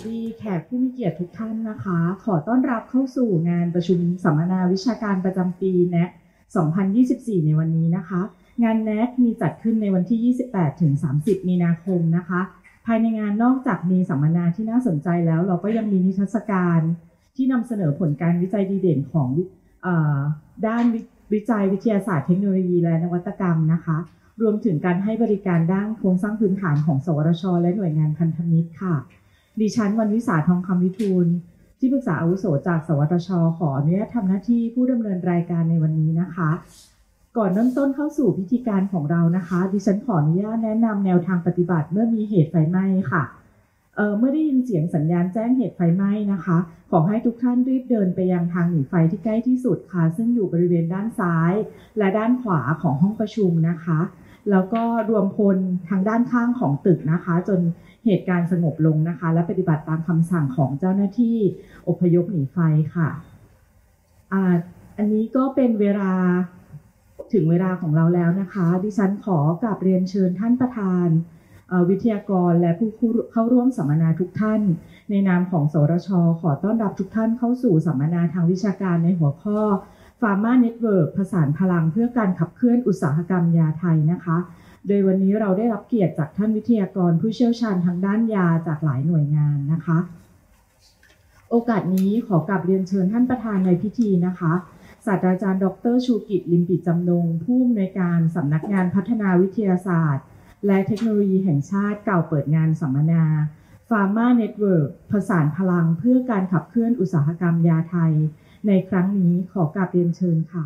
ดีแขกผู้มีเกียรติทุกท่านนะคะขอต้อนรับเข้าสู่งานประชุมสัมมนาวิชาการประจำปี NAC 2024 ในวันนี้นะคะงาน NAC มีจัดขึ้นในวันที่ 28-30 มีนาคมนะคะภายในงานนอกจากมีสัมมนาที่น่าสนใจแล้วเราก็ยังมีนิทรรศการที่นำเสนอผลการวิจัยดีเด่นของด้านวิจัยวิทยาศาสตร์เทคโนโลยีและนวัตกรรมนะคะรวมถึงการให้บริการด้านโครงสร้างพื้นฐานของสวทช.และหน่วยงานพันธมิตรค่ะดิฉันวรรณวิสาทองคำวิทูลที่ปรึกษาอาวุโสจากสวทช.ขออนุญาตทำหน้าที่ผู้ดำเนินรายการในวันนี้นะคะก่อนเริ่มต้นเข้าสู่พิธีการของเรานะคะดิฉันขออนุญาตแนะนำแนวทางปฏิบัติเมื่อมีเหตุไฟไหม้ค่ะเมื่อได้ยินเสียงสัญญาณแจ้งเหตุไฟไหม้นะคะขอให้ทุกท่านรีบเดินไปยังทางหนีไฟที่ใกล้ที่สุดค่ะซึ่งอยู่บริเวณด้านซ้ายและด้านขวาของห้องประชุมนะคะแล้วก็รวมพลทางด้านข้างของตึกนะคะจนเหตุการณ์สงบลงนะคะและปฏิบัติตามคำสั่งของเจ้าหน้าที่อพยพหนีไฟค่ะอันนี้ก็เป็นเวลาถึงเวลาของเราแล้วนะคะดิฉันขอกราบเรียนเชิญท่านประธานวิทยากรและผู้เข้าร่วมสัมมนาทุกท่านในนามของสวทช.ขอต้อนรับทุกท่านเข้าสู่สัมมนาทางวิชาการในหัวข้อ Pharma Network ผสานพลังเพื่อการขับเคลื่อนอุตสาหกรรมยาไทยนะคะโดยวันนี้เราได้รับเกียรติจากท่านวิทยากรผู้เชี่ยวชาญทางด้านยาจากหลายหน่วยงานนะคะโอกาสนี้ขอกราบเรียนเชิญท่านประธานในพิธีนะคะศาสตราจารย์ดร.ชูกิจลิมปิจำนงผู้อำนวยการสำนักงานพัฒนาวิทยาศาสตร์และเทคโนโลยีแห่งชาติกล่าวเปิดงานสัมมนา Pharma Network ผสานพลังเพื่อการขับเคลื่อนอุตสาหกรรมยาไทยในครั้งนี้ขอกราบเรียนเชิญค่ะ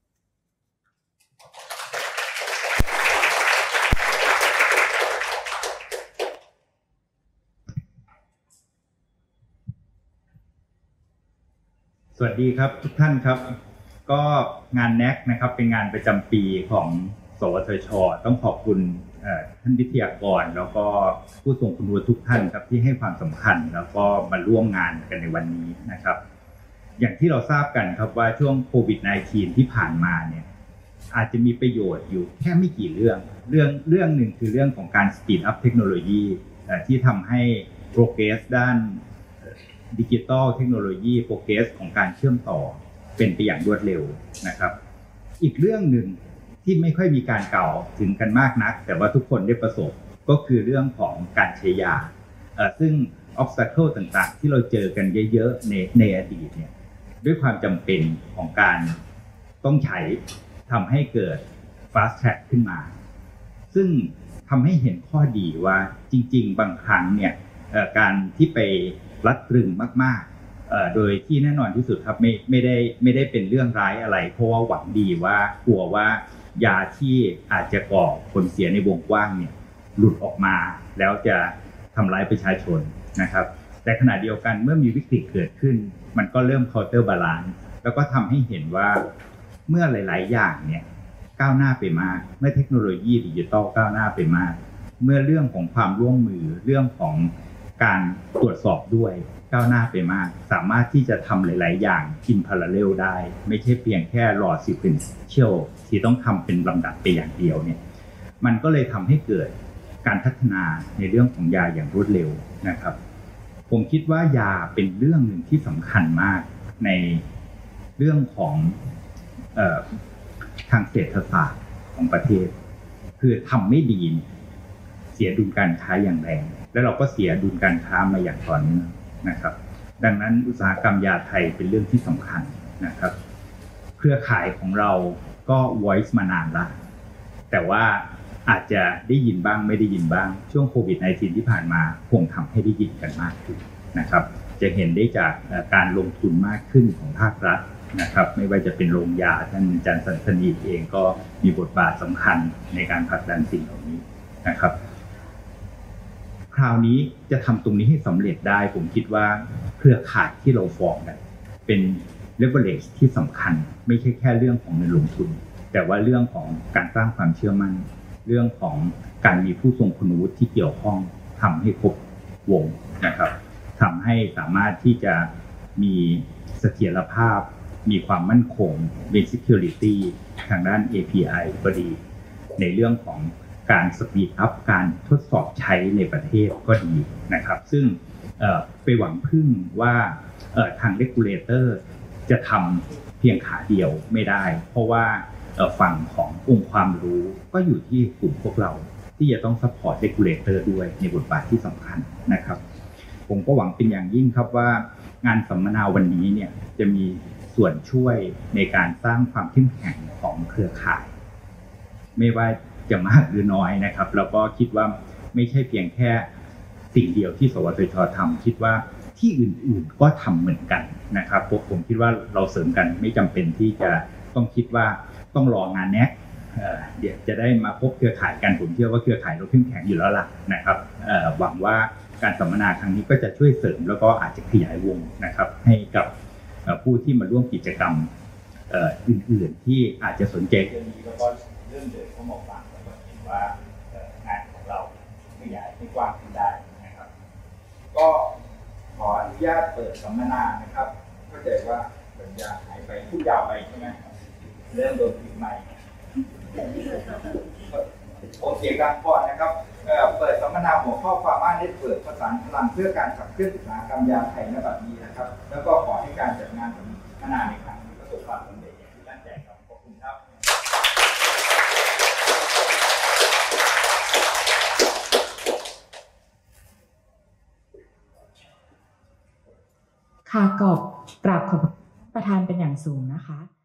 สวัสดีครับทุกท่านครับก็งาน NAC นะครับเป็นงานประจำปีของสวทช.ต้องขอบคุณท่านวิทยากรแล้วก็ผู้ทรงคุณวุฒิทุกท่านครับที่ให้ความสำคัญแล้วก็มาร่วมงานกันในวันนี้นะครับอย่างที่เราทราบกันครับว่าช่วงโควิด -19 ที่ผ่านมาเนี่ยอาจจะมีประโยชน์อยู่แค่ไม่กี่เรื่องหนึ่งคือเรื่องของการ speed up เทคโนโลยีที่ทำให้ progress ด้านดิจิทัลเทคโนโลยีโปรเกรสของการเชื่อมต่อเป็นไปอย่างรวดเร็วนะครับอีกเรื่องหนึ่งที่ไม่ค่อยมีการกล่าวถึงกันมากนักแต่ว่าทุกคนได้ประสบก็คือเรื่องของการใช้ยาซึ่ง obstacle ต่างๆที่เราเจอกันเยอะๆในอดีตเนี่ยด้วยความจำเป็นของการต้องใช้ทำให้เกิด fast track ขึ้นมาซึ่งทำให้เห็นข้อดีว่าจริงๆบางครั้งเนี่ยการที่ไปรัดตรึงมากๆโดยที่แน่นอนที่สุดครับไม่ได้เป็นเรื่องร้ายอะไรเพราะว่าหวังดีว่ากลัวว่ายาที่อาจจะก่อผลเสียในวงกว้างเนี่ยหลุดออกมาแล้วจะทำร้ายประชาชนนะครับแต่ขณะเดียวกันเมื่อมีวิกฤตเกิดขึ้นมันก็เริ่ม counter balance แล้วก็ทำให้เห็นว่าเมื่อหลายๆอย่างเนี่ยก้าวหน้าไปมากเมื่อเทคโนโลยีดิจิทัลก้าวหน้าไปมากเมื่อเรื่องของความร่วมมือเรื่องของการตรวจสอบด้วยก้าวหน้าไปมากสามารถที่จะทำหลายๆอย่างอินพาราเรลได้ไม่ใช่เพียงแค่รอซีเควนเชียลที่ต้องทำเป็นลำดับไปอย่างเดียวเนี่ยมันก็เลยทำให้เกิดการพัฒนาในเรื่องของยาอย่างรวดเร็วนะครับผมคิดว่ายาเป็นเรื่องหนึ่งที่สำคัญมากในเรื่องของทางเศรษฐศาสตร์ของประเทศคือทำไม่ดีเสียดุลการค้าอย่างแรงแล้วเราก็เสียดุลการค้ามาอย่างต่อเนื่องนะครับดังนั้นอุตสาหกรรมยาไทยเป็นเรื่องที่สำคัญนะครับเครือข่ายของเราก็ voice มานานละแต่ว่าอาจจะได้ยินบ้างไม่ได้ยินบ้างช่วงโควิด -19 ที่ผ่านมาคงทำให้ได้ยินกันมากขึ้นนะครับจะเห็นได้จากการลงทุนมากขึ้นของภาครัฐนะครับไม่ว่าจะเป็นโรงยาท่านอาจารย์สันสนีเองก็มีบทบาทสำคัญในการผลักดันสิ่งเหล่านี้นะครับคราวนี้จะทำตรงนี้ให้สำเร็จได้ผมคิดว่าเครือข่ายที่เราฟอร์มกันเป็น leverage ที่สำคัญไม่ใช่แค่เรื่องของเงินลงทุนแต่ว่าเรื่องของการสร้างความเชื่อมั่นเรื่องของการมีผู้ทรงคุณวุฒิที่เกี่ยวข้องทำให้ครบวงนะครับทำให้สามารถที่จะมีเสถียรภาพมีความมั่นคงเป็น security ทางด้าน API ก็ดีในเรื่องของการสปีดอัพการทดสอบใช้ในประเทศก็ดีนะครับซึ่งไปหวังพึ่งว่าทาง regulator จะทำเพียงขาเดียวไม่ได้เพราะว่าฝั่งขององค์ความรู้ก็อยู่ที่กลุ่มพวกเราที่จะต้อง support regulator ด้วยในบทบาทที่สำคัญนะครับผมก็หวังเป็นอย่างยิ่งครับว่างานสัมมนาวันนี้เนี่ยจะมีส่วนช่วยในการสร้างความเข้มแข็งของเครือข่ายไม่ว่าจะมากหรือน้อยนะครับแล้วก็คิดว่าไม่ใช่เพียงแค่สิ่งเดียวที่สวทช.ทำคิดว่าที่อื่นๆก็ทำเหมือนกันนะครับผมคิดว่าเราเสริมกันไม่จำเป็นที่จะต้องคิดว่าต้องรองานแน็กเดี๋ยวจะได้มาพบเครือข่ายกันผมเชื่อว่าเครือข่ายเราเข้มแข็งอยู่แล้วล่ะนะครับหวังว่าการสัมมนาครั้งนี้ก็จะช่วยเสริมแล้วก็อาจจะขยายวงนะครับให้กับผู้ที่มาร่วมกิจกรรมอื่นๆที่อาจจะสนใจเรื่องนี้แล้วก็เริ่มเดินเข้ามาฟังแล้วก็เห็นว่างานของเราขยายให้กว้างขึ้นได้นะครับก็ขออนุญาตเปิดสัมมนานะครับเข้าใจว่าสัญญาหายไปพูดยาวไปใช่ไหมเริ่มโดนปิดไมค์โอเคครับก่อนนะครับเปิดสัมมนาหัวข้อความอ้างเน็ตเวิร์คประสานพลังเพื่อการขับเคลื่อนอุตสาหกรรมยาไทยณบัดนี้นะครับแล้วก็ขอให้การจัดงานสัมมนาในครั้งนี้ประสบความสำเร็จอย่างที่ตั้งใจครับขอบคุณครับค่ะกราบขอบประธานเป็นอย่างสูงนะคะ